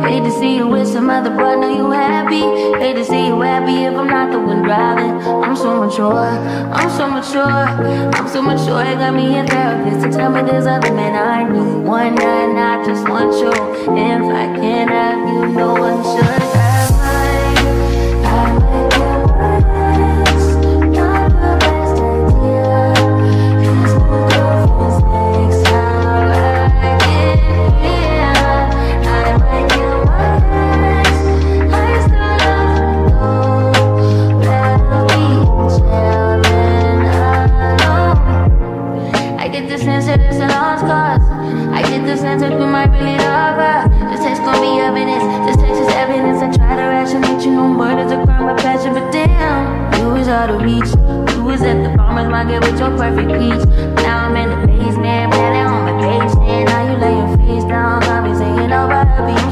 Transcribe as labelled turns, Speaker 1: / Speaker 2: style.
Speaker 1: Hate to see you with some other boy, know you happy. Hate to see you happy if I'm not the one driving. I'm so mature, I'm so mature, I'm so mature. It got me a therapist to tell me there's other men I knew. One night, I just want you. If I can't have you, no one should have mine. I might get honest, not the best idea. These new girlfriends next time I get here. I might get my ex, I still love you though. Rather be chillin' alone. I get the sense that it's a lost cause. I get the sense that we might really love her. This text gon' be evidence, this text is evidence. I try to rationate, you know murder's a crime of passion. But damn, you was out of reach. You was at the farmer's market with your perfect peach. Now I'm in the basement, planning on vacation. Now you lay your face down, got me singing over happy.